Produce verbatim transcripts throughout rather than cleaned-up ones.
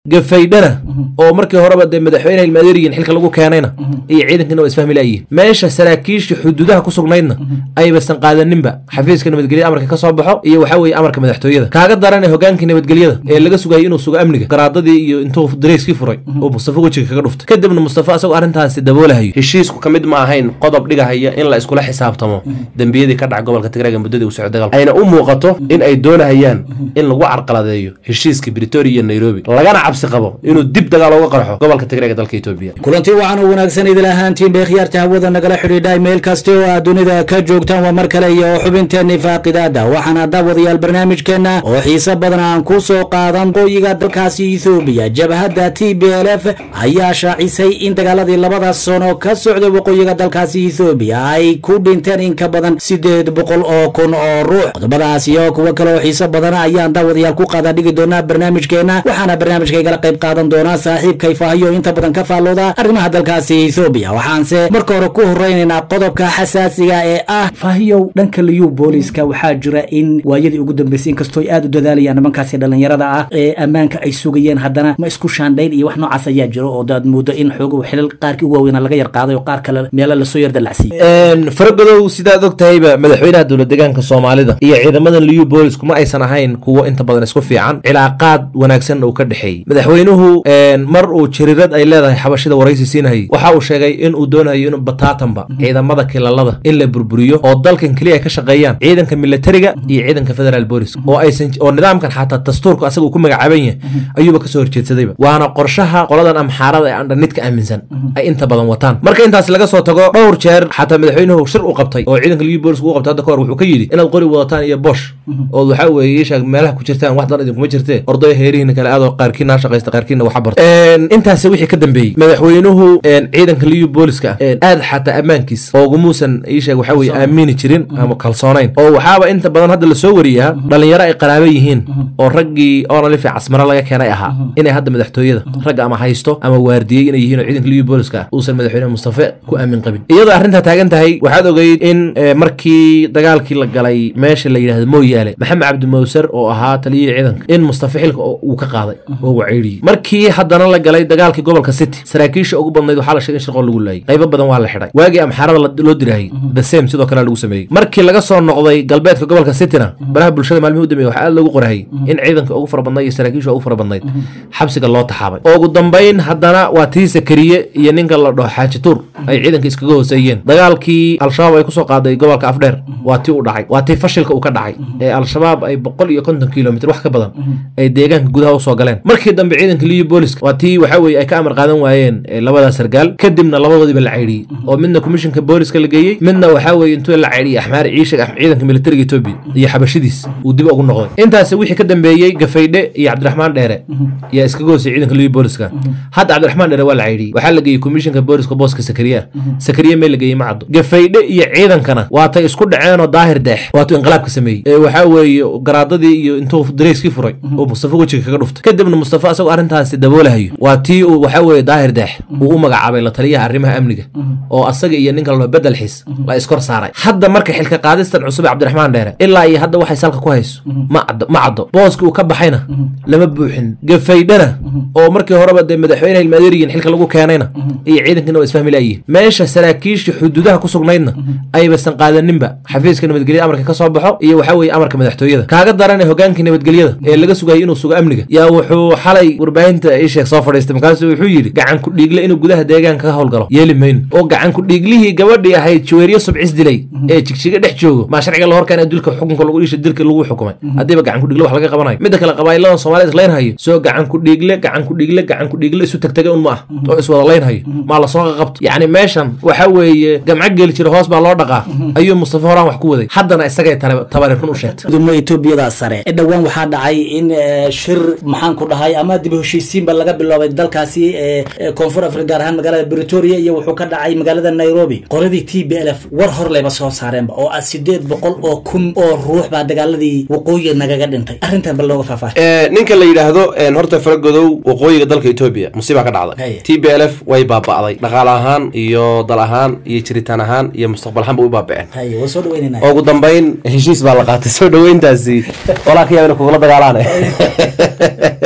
gafaydana oo markii horeba de madaxweynaha ilmaadiriin xilka lagu keenayna iyo ciidankana waa isfahmi laayeen meesha saraakiisha xuduudaha ku sugnaydna ay basan qaadaninba xafiiska nabadgelyada amarka ka soo baxo iyo waxa weeye amarka madaxtooyada kaaga daran hoggaanka nabadgelyada ee laga sugayay inuu sugo amniga garaadadii iyo intuu dareyskii furay oo Mustafa wajiga kaga dhuftay kadibna Mustafa asagoo arintaasi daboolahayo heshiisku kamid ma ahayn qodob dhigahaya in la iskula xisaabtamo dambiyadii ka dhac gobolka Tigreega muddadii uu socday dagaalka ayna u muuqato in ay doonayaan in lagu carqaladeeyo heshiiska Pretoria iyo Nairobi lagana cabsi qabo inuu dib dagaal uga qarxo gobolka Tigreega dalka Itoobiya kulantii waxaan u wanaagsan idil ahaantiin beekhiyarta hawada nagala xidhiidhay meel kasta oo dunida ka joogtaan waa mar kale iyo xubinteena faaqidaada waxaana daawadayaal barnaamijkeena oo xiiso badan aan ku soo qaadan qoyiga dalkaasi Itoobiya jabhadda T B L F ayaa shaacisay in dagaaladii labada sano ka socday waqooyiga dalkaasi Itoobiya ay ku dhinteen in ka badan sideed boqol oo kun oo ruux qodobadaas iyo kuwa kale oo xiiso badan ayaan daawadayaal ku qaada dhigi doonaa barnaamijkeena waxaana barnaamijkayga qayb qaadan doona saaxiibkay faahiyo inta badan ka faalooda arrimaha dalkaasi Itoobiya waxaanse marka hore ku horeynaa qodobka xasaasiga ee ah faahiyo dhanka liyu booliska waxaa jira in waayadii ugu dambeysay in kastoo aad u dadaalayaan nimankaasi dhalinyarada ah ee amaanka ay sugayeen haddana ma isku shaandhayn iyo wax noocaas ayaa jiro oo dad moodo in xoog xilal qaarkii ugu waaweyn laga yar qaaday oo qaar kale meel la soo yar dalacsiiyay een farabadow sidaad ogtahayba madaxweynaha dowlad deegaanka Soomaalida iyo ciidamada liyu boolisku ma aysan ahayn kuwa inta badan isku fiican cilaaqaad wanaagsan oo ka dhaxeeyay madaxweynuhu een mar uu jirirad ay leedahay xabashida waraysi siinay waxa uu sheegay in uu doonayo inuu bataatanba ciidamada kilalada in la burburiyo oo dalkan kaliya ka shaqeeyaan ciidanka militariga iyo ciidanka federal police oo aysan oo nidaamkan xataa dastuurka asaga ku magacaaban yahay ayuuba ka soo horjeedsadayba waana qorshaha qoladan amxaarada ee andhanidka aaminsan ay inta badan wataan marka intaas laga soo tago dhowr jeer xataa madaxweynuhu shir u qabtay oo ciidanka liyu boolisku u qabtay hadda ka hor wuxuu ka yidhi inaad qori wadataan iyo bosh oo waxa weeye sheeg meelaha ku jirtaan wax dan idin kuma jirtee orday heerihiina kala aad oo qaarkiina shaqaysta qaarkiina waxa bartay een intaas wixii ka dambeeyay madaxweynuhu een ciidanka liyu booliska aad xataa amaankiis oo gumuusan ii sheeg waxa weeye aamini jirin ama kalsoonayn oo waxaaba inta badan hadda la soo wariyaa dhalinyaro ay qaraabo yihiin oo raggii oo nalifi casmara laga keenay ahaa inay hadda madaxtooyada ragga ama haysto ama waardiyay inay yihiin ciidanka liyu booliska uusan madaxweynaha Mustafa ku aamin qabin iyadoo arrinta taagan tahay waxaad ogeyd in markii dagaalkii la galay meesha la yiraahdo Mooyaale Maxamed Cabdi Mawsar oo ahaa taliyay ciidanka in Mustafa xilka uu ka qaaday oo waciiriyay markii haddana la galay dagaalkii gobolka City saraakiisha ugu badnayd waxa la sheegay in shaqo lagu laayay qaybo badan waa la xidhay waagi amxaarada loo diray the same sidoo kale lagu sameeyay markii laga soo noqday galbeedka gobolka Cityna baraha bulshada maalmihii u dambeeyay waxa aad lagu qorahay in ciidanka ugu fara badnay iyo saraakiisha ugu fara badnayd xabsiga loo taxaabay oo ugu dambeyn haddana waa tii Sakariye iyo ninka la dhaho Xaaji Tuur ay ciidanka iskaga hooseeyeen dagaalkii al-shabaab ay ku soo qaaday gobolka Afdheer waa tii u dhacay waa tii fashilka uu ka dhacay ee al-shabaab ay boqol iyo konton kiiloomitir wax ka badan ay deegaanka gudaha u soo galeen markii dambe ciidanka liyu booliska waa tii waxa weeye ay ka amar qaadan waayeen labada sargaal kadibna labadoodiba la ceyriyay oo midna komishanka booliska la geeyay midna waxa weeye intuu la ceyriyay Axmaar Ciisha ciidanka militariga Itoobiya iyo xabashidiis uu dib ugu noqday intaas wixii ka dambeeyay Gafaydhe iyo Cabdiraxmaan Dheere iyo iskaga hoosay ciidanka liyu booliska hadda Cabdiraxmaan Dheere waa la ceyriyay waxa la geeyay komishanka booliska booska Sakariye Sakariye meel la geeyay macdo Gafaydhe iyo ciidankana waa tay isku dhaceen oo daahir deex waa tuu inqilaabka sameeyay ee waxa weeye garaadadii iyo intuu dareyskii furay oo Mustafa wajiga kaga dhuftay kadibna Mustafa asagoo arintaasi daboolahayo waa tii uu waxa weeye daahir deex uu u magacaabay la taliyaha arrimaha amniga oo asaga iyo ninka loo bedel xis la iskor saaray hadda marka xilka qaadistan cusub Cabdiraxmaan Dheere ilaa iyo hadda waxay salka ku hayso ma ma cado booski uu ka baxayna lama buuxin Gafaydhana oo markii horeba de madaxweynaha ilmaadiriin xilka lagu keenayna iyo ciidankana waa isfahmi laayeen meesha saraakiisha xuduudaha ku sugnaydna ay basan qaadaninba xafiiska nabadgelyada amarka ka soo baxo iyo waxa weeye amarka madaxtooyada kaaga daran hoggaanka nabadgelyada ee laga sugayay inuu sugo amniga yaa wuxuu xalay warbaahinta ay sheeg soo fadhiistay markaas wuxuu yiri gacan ku dhiigle inuu gudaha deegaanka ka howlgalo yeeli mayn oo gacan ku dhiiglihii gabadhii ahayd Juweeriyo Subcis dilay ee jigjiga dhex joogo ma sharciga la horkaan dilka xukunka lagu dhishay dilka lagu xukumay hadiiba gacan ku dhiigle wax laga qabanayo mid kale qabaayilada Soomaaliyeed leen hayo soo gacan ku dhiigle gacan ku dhiigle gacan ku dhiigle isu tagtagay un ma ah oo is wada leen hayo ma la soo qabto yaani meeshan waxa weeye gamca geli jira hoos baa loo dhaqaa ayuu Mustafa horaan wax ku waday haddana isaga tabareerun u sheegtay duma Itoobiyada sare ee dhawaan waxa dhacay in shir maxaan ku dhahay ama dib u heshiisiin ba laga bilaabay dalkaasi ee koonfur Afrika gaar ahaan magaalada Pretoria iyo wuxuu ka dhacay magaalada Nairobi qoladii T B L F war hor leeba soo saareen oo sideed boqol oo kun oo ruux baa dagaaladii waqooyiga nagaga dhintay arrintan bal looga faahfaahay ee ninka la yiraahdo een horta faragodow waqooyiga dalka Itoobiya musiiba ka dhacday T B L F way baaba'day dhaqaale ahaan iyo dal ahaan iyo jiritaan ahaan iyo mustaqbal ahaan way baaba'een hay waa soo dhaweynayna ugu dambeyn heshiis baa la qaatay soo dhaweyntaasi walaal ka yaabna kugu la dagaalaan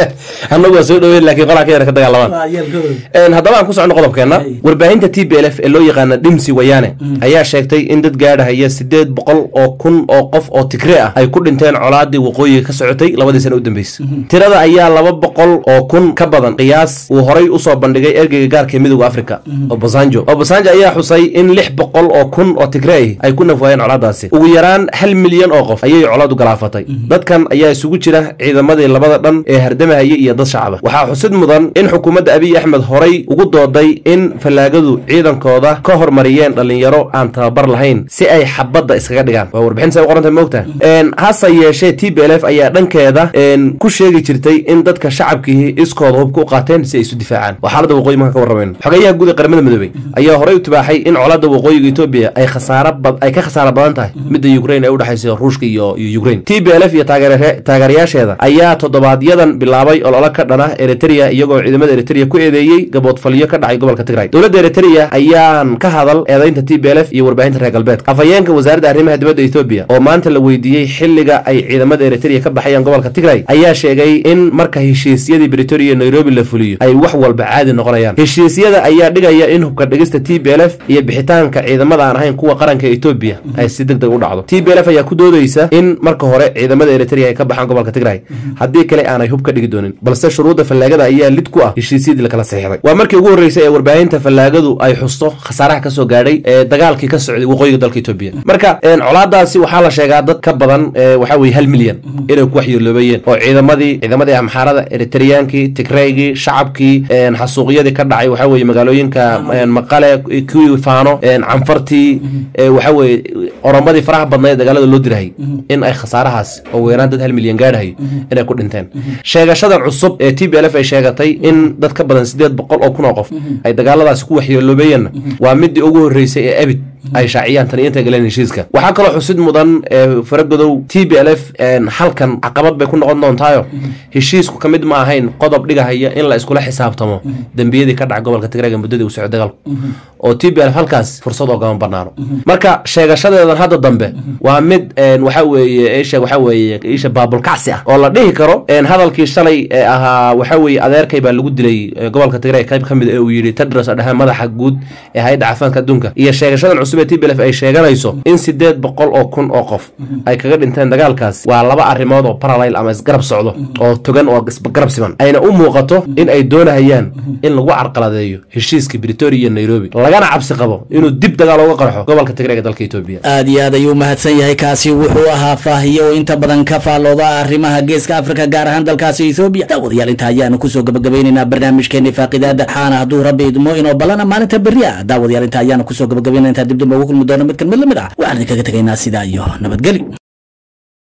annagu soo dhaweyn laakiin qolaa ka dagaalamaan een haddaba aan ku socon qodobkeena warbaahinta T B L F ee loo yaqaan dhimsi wayaane ayaa sheegtay in dad gaadhaya sideed boqol oo kun oo qof oo Tigray ah ay ku dhinteen colaadii waqooyiga ka socotay labadii sano u dambeysay tirada ayaa laba boqol oo kun ka badan qiyaas uu horay u soo bandhigay ergeyga gaarka midowga Afrika Obasanjo Obasanjo ayaa xusay in lix boqol oo kun oo Tigray ay ku nafwaayeen colaadaasi ugu yaraan hal milyan oo qof ayay colaadu galaafatay dadkan ayaa isugu jira ciidamadii labada dhan ee hardamahaya iyo dad shacab waxaa xusid mudan in xukuumadda Abiy Ahmed horay ugu dooday in falaagadu ciidankooda ka hormariyeen dhalinyaro aan tababar lahayn si ay xabadda iskaga dhigaan waa warbixin say u qorantay moogta een hasa yeeshee T B L F ayaa dhankeeda een ku sheegi jirtay in dadka shacabkii iskooda hub ku qaateen si ay isu difaacaan waxaalada waqooyi marka ka warrameen xogayaha guud ee qaramada midoobay ayaa horay u tibaaxay in colaadda waqooyiga Itoobiya ay khasaaro bad ay ka khasaaro badan tahay midda Ukraine ay u dhaxayso Ruushka iyo Ukraine T B L F iyo taageerayaasheeda ayaa toddobaadyada bilaabay olole ka dhana Eritrea iyagoo ciidamada Eritrea ku eedeeyay gabood faliyo ka dhacay gobolka Tigray dawladda Eritrea ayaan ka hadal eedaynta T B L F iyo warbaahinta reer galbeedka afayeenka wasaaradda arrimaha dibadda Itoobiya oo maanta la weydiiyay xilliga ay ciidamada Eritrea ka baxayaan gobolka Tigray ayaa sheegay in marka heshiisyadii Pretoria iyo Nairobi la fuliyo ay wax walba caadi noqonayaan heshiisyada ayaa dhigaya in hubka dhigista T B L F iyo bixitaanka ciidamada aan ahayn kuwa qaranka Itoobiya ay si degdeg u dhacdo T B L F ayaa ku doodaysa in marka hore ciidamada Eritrea ay ka baxaan gobolka Tigray haddii kale aanay hub ka dhigi doonin balse shuruuda falaagada ayaa lid ku ah heshiisyadii la kala saxiixday waa markii ugu horeysay ee warbaahinta falaagadu ay xusto khasaaraha ka soo gaadhay ee dagaalkii ka socday waqooyiga dalka Itoobiya marka een colaadaasi waxaa la sheegaa dad ka badan waxa weey hal milyan inay ku waxyeeloobayeen oo ciidamadii ciidamadii amxaarada Eritreankii Tigraygii shacabkii een xasuuqyadii ka dhacay waxa weey magaalooyinka Maqale kuwii faano een canfartii waxa weey oromadii faraha badnayd dagaalada loo diray in ay khasaarahaas oo weeraan dad hal milyan gaadhay inay ku dhinteen sheegashadan cusub ee T B L F ay sheegatay in dad ka badan sideed boqol oo kun oo qof ay dagaaladaas ku waxyeeloobayeen waa midii ugu horeysay ee abid ay shaaciyaan tan inta galeen heshiiska waxa kale xusid mudan faragodow T B L F een halkan caqabad bay ku noqon doontaayo heshiisku kamid ma ahayn qodob dhigahaya in la iskula xisaabtamo dambiyadii ka dhacay gobolka Tigray muddadii uu socday dagaalku oo T B L F halkaas fursad oo gaban banaano marka sheegashadeedan hadda dambe waa mid een waxa weeye eesha waxa weeye eesha baabul kacsi ah oo la dhihi karo een hadalkii shalay ee ahaa waxa weeye adeerkay baa lagu dilay gobolka Tigray qayb kamid ah ee uu yiri Tedros Adhanom madaxa guud ee hay'adda caafimaadka adduunka iyo sheegashadan cusub T B L F ay sheeganayso in sideed boqol oo kun oo qof ay kaga dhinteen dagaalkaas waa laba arrimood oo parallel ama isgarab socdo oo togan oo isgarab siman ayna u muuqato in ay doonayaan in lagu carqaladeeyo heshiiska Pretoria iyo Nairobi lagana cabsi qabo inuu dib dagaal uga qarxo gobolka Tigray ee dalka Itoobiya aad iyo aad ayuu mahadsan yahay kaasi wuxuu ahaa faahiyo inta badan ka faalooda arrimaha geeska Afrika gaar ahaan dalkaasi Itoobiya dawadayaal inta ayaanu ku soo gabagabeynaa barnaamijkeena faaqidaada xaana haduu rabbi idmo inoo balana maalinta bariya dawadayaal inta ayaanu ku soo gabagabeynaa inta dib ugu kulmi doona mid kan mid lamid ah waxaan kaga tagaynaa sidaa iyo nabadgelyo.